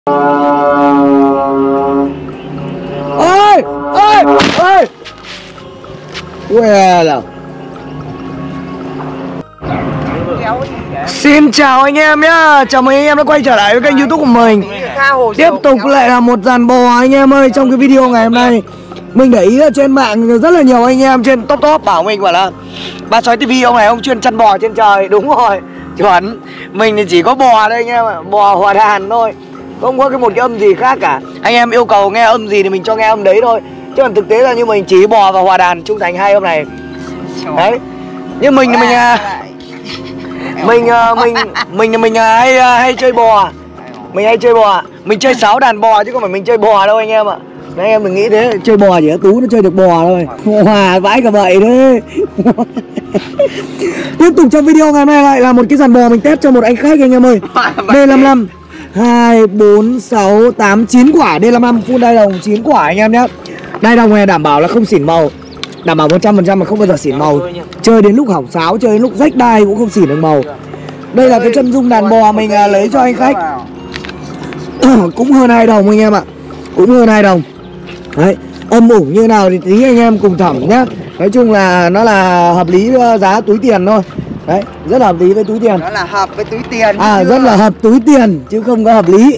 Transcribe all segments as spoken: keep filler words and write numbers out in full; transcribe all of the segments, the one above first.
Ôi ôi ôi quê là. Xin chào anh em nhá, chào mừng anh em đã quay trở lại với kênh YouTube của mình. Tiếp tục lại là một dàn bò anh em ơi. Trong cái video ngày hôm nay mình để ý ở trên mạng rất là nhiều anh em trên top top bảo mình bảo là Ba Sói ti vi ông này ông chuyên chăn bò trên trời. Đúng rồi, chuẩn. Mình thì chỉ có bò đây anh em ạ, bò hòa đàn thôi, không có cái một cái âm gì khác cả. Anh em yêu cầu nghe âm gì thì mình cho nghe âm đấy thôi, chứ còn thực tế là như mình chỉ bò và hòa đàn trung thành hai âm này. Đấy, như mình thì mình mình mình mình mình hay hay chơi bò, mình hay chơi bò, mình chơi sáo đàn bò chứ không phải mình chơi bò đâu anh em ạ. Đấy, anh em đừng nghĩ thế, chơi bò chỉ có Tú nó chơi được bò thôi, hòa vãi cả vậy đấy. Tiếp tục trong video ngày hôm nay lại là một cái dàn bò mình test cho một anh khách anh em ơi. D năm mươi lăm hai bốn sáu tám chín quả, D năm mươi lăm full đai đồng chín quả anh em nhé. Đai đồng này đảm bảo là không xỉn màu, đảm bảo một trăm phần trăm mà không bao giờ xỉn màu. Chơi đến lúc hỏng sáo, chơi đến lúc rách đai cũng không xỉn được màu. Đây là cái chân dung đàn bò mình lấy cho anh khách. Cũng hơn hai đồng anh em ạ, cũng hơn hai đồng. Đấy, âm ủng như nào thì tí anh em cùng thẩm nhá. Nói chung là nó là hợp lý giá túi tiền thôi. Đấy, rất là hợp lý với túi tiền. Nó là hợp với túi tiền. À, rất là hợp túi tiền chứ không có hợp lý.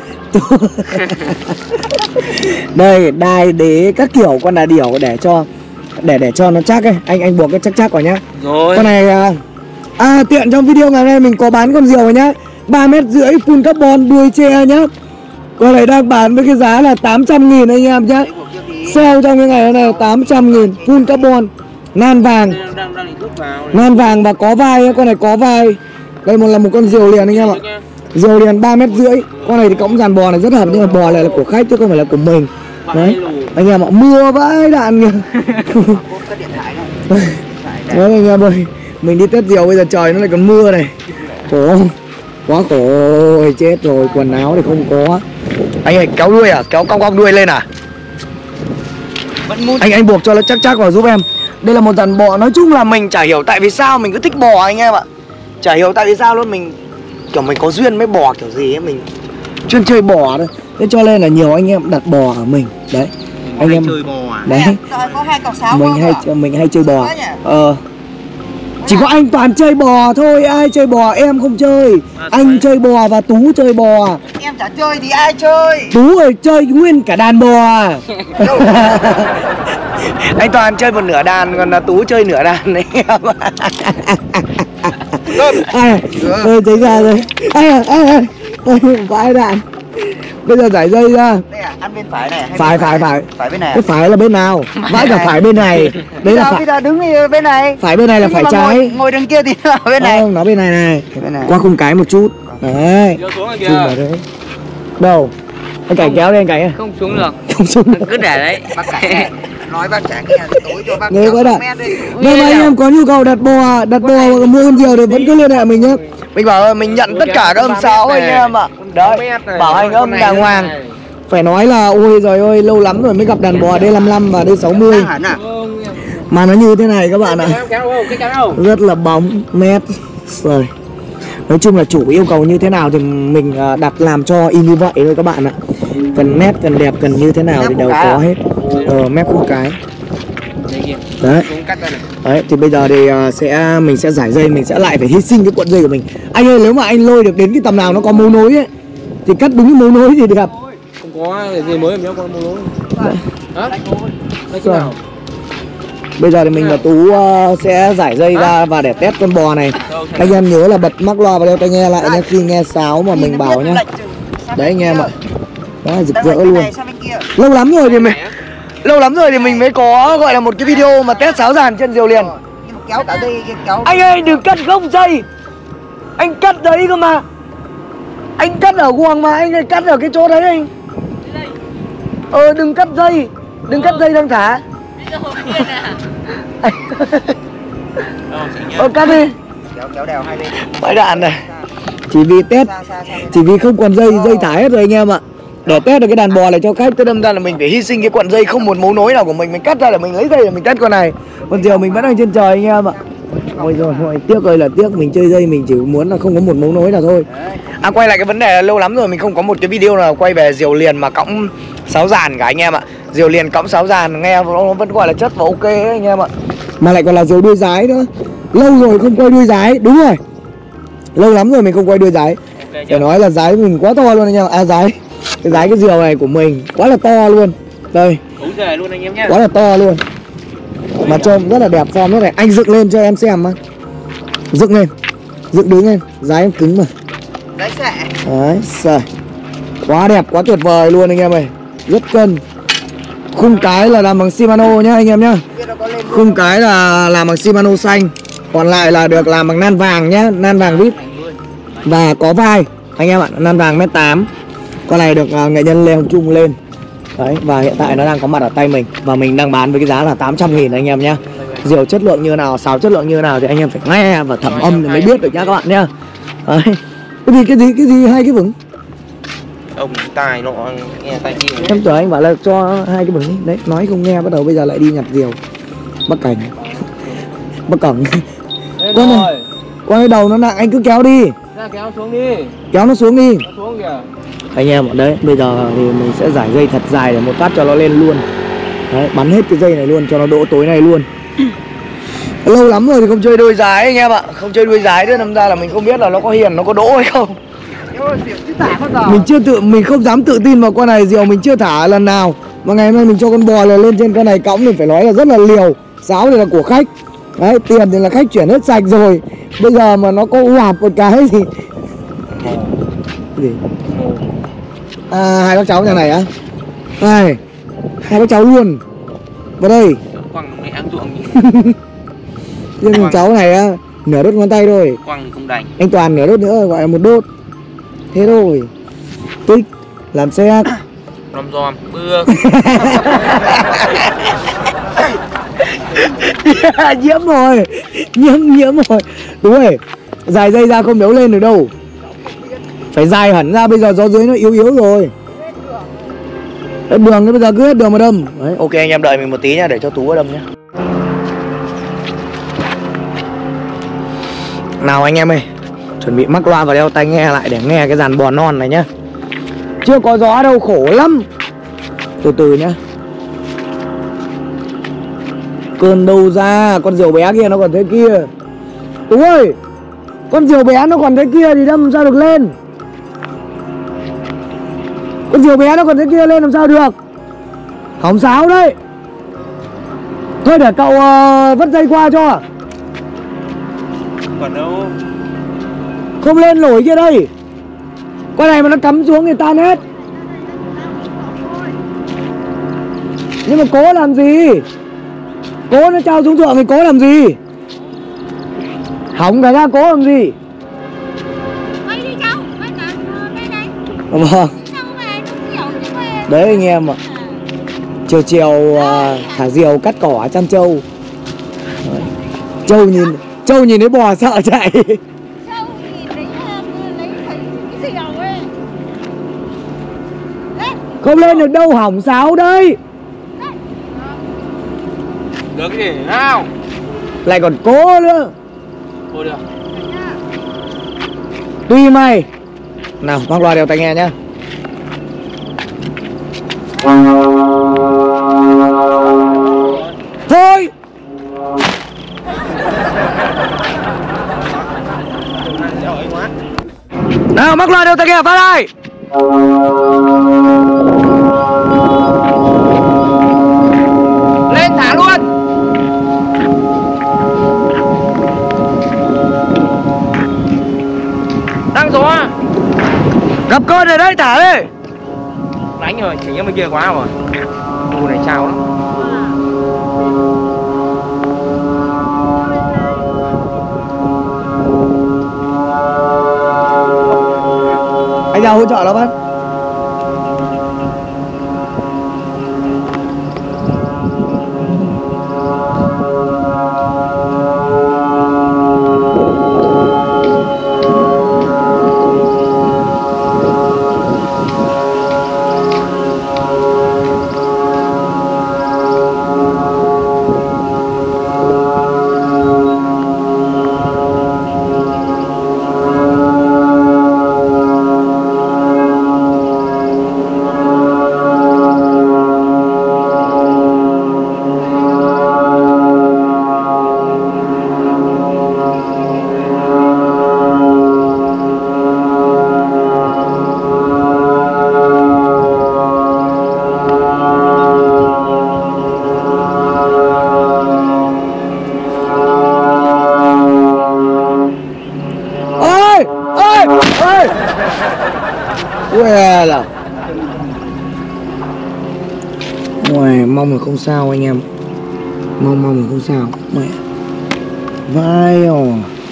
Đây, đai đế các kiểu con là điểu để cho để để cho nó chắc ấy. Anh anh buộc cái chắc chắc vào nhá. Rồi. Con này à, à tiện trong video ngày hôm nay mình có bán con diều rồi nhá. ba mét rưỡi full carbon đuôi tre nhá. Con này đang bán với cái giá là tám trăm nghìn anh em nhá. Sale trong cái ngày hôm nay là tám trăm nghìn full carbon. Nan vàng. Nan vàng và có vai, con này có vai. Đây một là một con diều liền anh em ạ. Diều liền ba mét rưỡi. Con này thì cõng dàn bò này rất hợp, nhưng mà bò này là của khách chứ không phải là của mình. Đấy, anh em ạ, mưa vãi đạn kìa. Đấy anh em ơi, mình đi test diều bây giờ trời nó lại còn mưa này. Khổ, quá khổ, ôi chết rồi, quần áo thì không có. Anh ơi, kéo đuôi à, kéo cong cong đuôi lên à? Anh anh buộc cho nó chắc chắc vào giúp em. Đây là một dàn bò, nói chung là mình chả hiểu tại vì sao mình cứ thích bò anh em ạ. Chả hiểu tại vì sao luôn, mình kiểu mình có duyên với bò kiểu gì ấy, mình chuyên chơi bò thôi. Thế cho nên là nhiều anh em đặt bò ở mình. Đấy, anh em chơi bò à? Đấy, có hai cọc sáo mình hay à? Mình hay chơi bò. Ờ Chỉ có anh Toàn chơi bò thôi, ai chơi bò em không chơi. À, anh chơi bò và Tú chơi bò. Em chả chơi thì ai chơi? Tú rồi chơi nguyên cả đàn bò. Anh Toàn chơi một nửa đàn, còn là Tú chơi nửa đàn đấy em. Ai ơi, thấy ra rồi. Ai à, ai à, vãi đạn. Bây giờ giải dây ra. Đây à, ăn bên phải này. Phải phải phải. Phải bên này. Cái phải là bên nào? Vãi cả phải bên này. Đấy là phải. Bây giờ đứng bên này. Phải bên này là phải trái. Ngồi, ngồi đằng kia thì ở bên này. Không, nó bên này này. Bên này. Qua khung cái một chút. Đấy. Xuống vào đấy. Đâu? Anh Cảnh kéo đi anh Cảnh. Không xuống được. Không xuống được. Cứ để đấy. Bác Cảnh nói bác chả nghe tối cho bác. Nghe quá đã. Nếu mà anh em có nhu cầu đặt bò, đặt bò và mua con diều thì vẫn cứ liên hệ mình nhé. Mình bảo mình nhận tất cả các âm sáo anh em ạ. Đấy, bảo hành âm đàng hoàng. Phải nói là ôi giời ơi, lâu lắm rồi mới gặp đàn bò D năm mươi lăm và D sáu mươi. Mà nó như thế này các bạn ạ. Rất là bóng, nét. Rồi. Nói chung là chủ yêu cầu như thế nào thì mình đặt làm cho y như vậy thôi các bạn ạ. Cần nét, cần đẹp, cần như thế nào thì đều có hết. Ờ, mép khung cái. Đấy. Đấy, thì bây giờ thì sẽ mình sẽ giải dây, mình sẽ lại phải hy sinh cái cuộn dây của mình. Anh ơi, nếu mà anh lôi được đến cái tầm nào nó có mấu nối ấy thì cắt đúng cái mấu nối thì đẹp. Không có gì mới em nhớ con mấu nối. Hả? Rồi. Bây giờ thì mình và Tú uh, sẽ giải dây ra và để test con bò này. Anh em nhớ là bật mắc loa và đeo tai nghe lại nha khi nghe sáo mà mình bảo nhá. Đấy anh em ạ. Đó là rực rỡ luôn. Lâu lắm rồi thì mình Lâu lắm rồi thì mình mới có gọi là một cái video mà test sáo dàn trên diều liền. Kéo cả dây kéo. Anh ơi đừng cắt gông dây. Anh cắt đấy cơ mà. Anh cắt ở guồng mà, anh cắt ở cái chỗ đấy anh. Ờ đừng cắt dây. Đừng cắt dây đang thả. Ờ cắt đi. Kéo kéo đều hai bên. Bãi đạn này. Chỉ vì test, chỉ vì không còn dây, dây thả hết rồi anh em ạ. Để test được cái đàn bò này cho khách, tôi đâm ra là mình phải hy sinh cái cuộn dây không một mấu nối nào của mình, mình cắt ra để mình lấy dây để mình test con này. Còn diều mình vẫn đang trên trời anh em ạ. Ôi rồi, thôi, tiếc ơi là tiếc, mình chơi dây mình chỉ muốn là không có một mấu nối nào thôi. À, quay lại cái vấn đề là lâu lắm rồi mình không có một cái video nào quay về diều liền mà cõng sáu dàn cả anh em ạ. Diều liền cõng sáu dàn nghe nó vẫn gọi là chất và ok ấy anh em ạ. Mà lại còn là diều đuôi dái nữa. Lâu rồi không quay đuôi dái, đúng rồi. Lâu lắm rồi mình không quay đuôi dái. Phải nói là dái mình quá to luôn anh em ạ. À dái, cái dái cái diều này của mình quá là to luôn. Đây. Luôn anh em nhé. Quá là to luôn. Mà trông rất là đẹp, form rất này. Anh dựng lên cho em xem á. Dựng lên, dựng đứng lên, dái em cứng mà. Đấy xẻ. Đấy, xài. Quá đẹp, quá tuyệt vời luôn anh em ơi. Rất cân. Khung cái là làm bằng Shimano nhá anh em nhá. Khung cái là làm bằng Shimano xanh. Còn lại là được làm bằng nan vàng nhá, nan vàng vip. Và có vai anh em ạ, nan vàng mét tám. Con này được uh, nghệ nhân Lê Hồng Trung lên. Đấy, và hiện tại nó đang có mặt ở tay mình. Và mình đang bán với cái giá là tám trăm nghìn anh em nhá. Diều chất lượng như nào, sáo chất lượng như nào thì anh em phải nghe và thẩm âm thì mới biết được nhá các bạn nhá. Đấy. Cái gì, cái gì, cái gì, hai cái vững. Ông tài nọ nghe tai kia. Em tưởng anh bảo là cho hai cái vững đi. Đấy, nói không nghe, bắt đầu bây giờ lại đi nhặt diều. Bắc cảnh. Bắc cổng. Con này, con cái đầu nó nặng, anh cứ kéo đi. Ra kéo xuống đi. Kéo nó xuống đi. Nó xuống kìa. Anh em ở đấy, bây giờ thì mình sẽ giải dây thật dài để một phát cho nó lên luôn. Đấy, bắn hết cái dây này luôn cho nó đỗ tối này luôn. Lâu lắm rồi thì không chơi đuôi dài anh em ạ. Không chơi đuôi dài nữa, đâm ra là mình không biết là nó có hiền, nó có đỗ hay không. Mình chưa tự, mình không dám tự tin vào con này, diều mình chưa thả lần nào. Mà ngày hôm nay mình cho con bò là lên trên con này cõng thì phải nói là rất là liều. Sáo này là của khách. Đấy, tiền thì là khách chuyển hết sạch rồi. Bây giờ mà nó có hoạp một cái thì gì? À, hai bác cháu nhà này á. Này, hai bác cháu luôn. Vào đây. Quăng mẹ ăn ruộng. Riêng cháu này á, nửa đốt ngón tay thôi. Quăng không đành. Anh Toàn nửa đốt nữa gọi là một đốt. Thế thôi. Tích, làm xe. Ròm ròm, bước. Yeah, nhiễm rồi. Nhiễm, nhiễm rồi. Đúng rồi. Dài dây ra không béo lên được đâu. Phải dài hẳn ra, bây giờ gió dưới nó yếu yếu rồi. Hết đường thì bây giờ cứ hết đường mà đâm. Đấy, ok anh em đợi mình một tí nha, để cho Tú đâm nhá. Nào anh em ơi, chuẩn bị mắc loa và đeo tai nghe lại để nghe cái dàn bò non này nhá. Chưa có gió đâu, khổ lắm. Từ từ nhá. Cơn đâu ra, con diều bé kia nó còn thế kia. Tú ơi, con diều bé nó còn thế kia thì đâm sao được lên. Con diều bé nó còn thế kia lên làm sao được. Hỏng sáo đấy. Thôi để cậu uh, vất dây qua cho. Còn đâu. Không lên nổi kia đây. Con này mà nó cắm xuống thì tan hết. Nhưng mà cố làm gì. Cố nó trao xuống thượng thì cố làm gì. Hỏng cả ra cố làm gì. Quay đi cháu, quay cả đây này. Vâng. Đấy anh em ạ. Chiều chiều uh, thả diều cắt cỏ chăn trâu. Đấy. Trâu nhìn trâu nhìn thấy bò sợ chạy. Trâu nhìn thấy lấy thấy cái diều ấy. Không lên được đâu, hỏng sáo đây. Được gì nào. Lại còn cố nữa. Thôi được. Tùy mày. Nào mắc loa đeo tai nghe nhá. Thôi. Nào mắc loa đeo tai nghe phát đây. Lên thả luôn. Đang gió. Gặp cơn rồi đấy, thả đi. Đánh rồi, chỉ như bên kia quá rồi. Khu này trao lắm. Anh ra hỗ trợ nó bác. Ue là ngoài mong là không sao anh em. Mong mong là không sao. Mẹ vai ồ,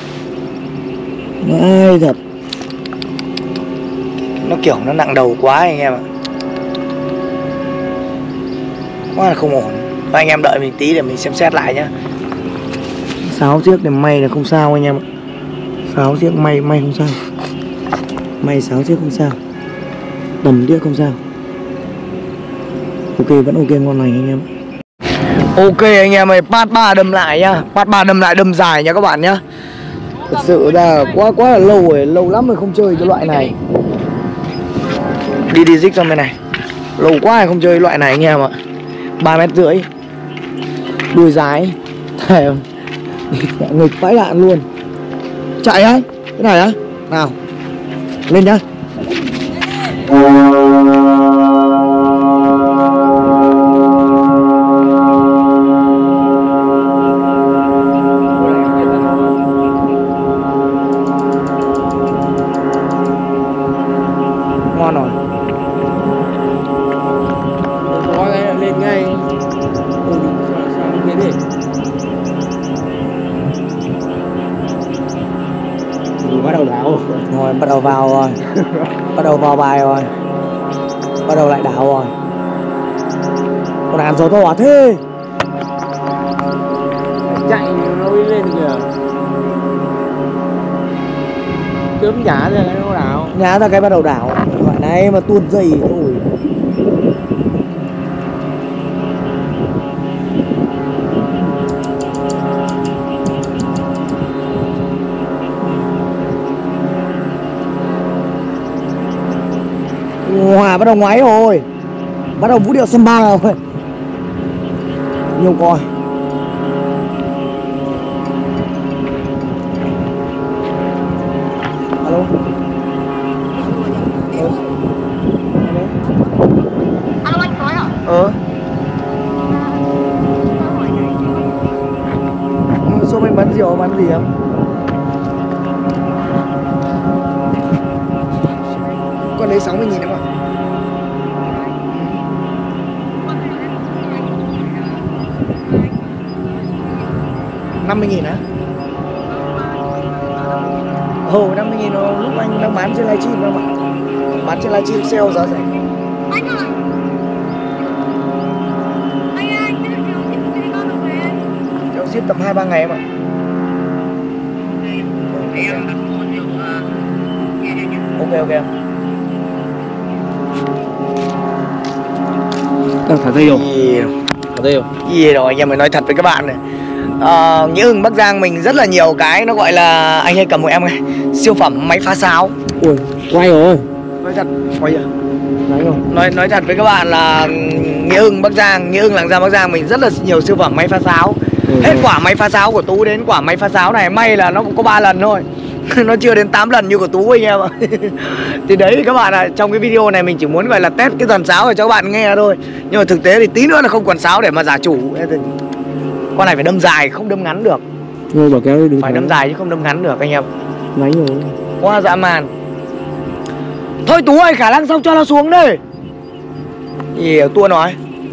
vai thật. Nó kiểu nó nặng đầu quá anh em ạ. Quá là không ổn. Và anh em đợi mình tí để mình xem xét lại nhá. Sáu chiếc để may là không sao anh em ạ. Sáu chiếc may may không sao. May sáu chiếc không sao. Tầm chiếc không sao. Ok, vẫn ok, ngon lành anh em. Ok anh em ơi, part ba đâm lại nhá. Part ba đâm lại đâm dài nha các bạn nhá. Thật sự là quá quá là lâu rồi, lâu lắm rồi không chơi cái loại này. Đi đi dích sang bên này. Lâu quá rồi không chơi loại này anh em ạ. Ba mét rưỡi. Đuôi dài. Thề không? Nghịch vãi đạn luôn. Chạy á? Cái này á? Nào. Lên nhá. Ngon rồi. Có cái lên ngay. Ừ, sao như thế đi. Ừ, bắt đầu đảo Rồi, bắt đầu vào rồi. Bắt đầu vào bài rồi. Bắt đầu lại đảo rồi. Con đàn gió to thế. Chạy nó đi lên kìa. Chớm nhả ra cái nó đảo. Nhá ra cái bắt đầu đảo. Loại này mà tuôn dây thôi. Hòa bắt đầu ngoáy rồi. Bắt đầu vũ điệu samba rồi. Nhiều coi. Alo. Ừ. Alo anh nói à? Ờ. Xô anh bán rượu bán gì không? Con lấy sáu mươi nghìn em ạ. năm mươi nghìn hả? Ồ, năm mươi nghìn nó lúc anh đang bán trên livestream đâu mà. Bán trên livestream sale giá rẻ. Anh ơi. Anh ơi, anh biết điều chỉnh cái con được về. Kéo ship tầm hai ba ngày em ạ. Ok ok em. Đang thả dây không? Yeah. Thả dây không? Yeah rồi, anh em mới nói thật với các bạn này. À, Nghĩa Hưng Bắc Giang mình rất là nhiều cái nó gọi là anh ơi cầm một em này siêu phẩm máy phá sáo. Ui, quay rồi. Nói thật, quay giờ. Đấy không? Nói nói thật với các bạn là Nghĩa Hưng Bắc Giang, Nghĩa Hưng Lạng Giang Bắc Giang mình rất là nhiều siêu phẩm máy phá sáo. Ừ, hết quả máy phá sáo của Tú đến quả máy phá sáo này may là nó cũng có ba lần thôi. Nó chưa đến tám lần như của Tú anh em ạ. Thì đấy các bạn ạ, à, trong cái video này mình chỉ muốn gọi là test cái dàn sáo để cho các bạn nghe thôi. Nhưng mà thực tế thì tí nữa là không còn sáo để mà giả chủ. Con này phải đâm dài, không đâm ngắn được. Thôi bảo kéo đi đừng. Phải đâm dài chứ không đâm ngắn được anh em. Ngáy rồi. Quá dã man. Thôi Tú ơi, khả năng xong cho nó xuống đây. Gì tua nói.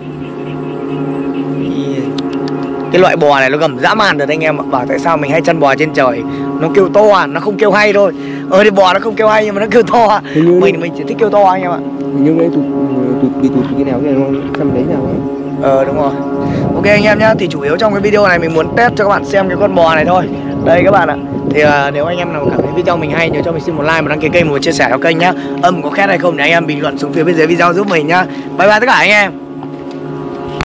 Cái loại bò này nó gầm dã man rồi anh em ạ. Bảo tại sao mình hay chăn bò trên trời. Nó kêu to à, nó không kêu hay thôi. Ờ thì bò nó không kêu hay nhưng mà nó kêu to à. Mình mình chỉ thích kêu to anh em ạ. Nhưng đấy tụt tụt bị tụt cái nào cái nào xăm đấy nào ấy. Ờ đúng rồi. Ok anh em nhá, thì chủ yếu trong cái video này mình muốn test cho các bạn xem cái con bò này thôi. Đây các bạn ạ. Thì uh, nếu anh em nào cảm thấy video mình hay nhớ cho mình xin một like, một đăng ký kênh, một chia sẻ cho kênh nhá. Âm có khét hay không thì anh em bình luận xuống phía bên dưới video giúp mình nhá. Bye bye tất cả anh em.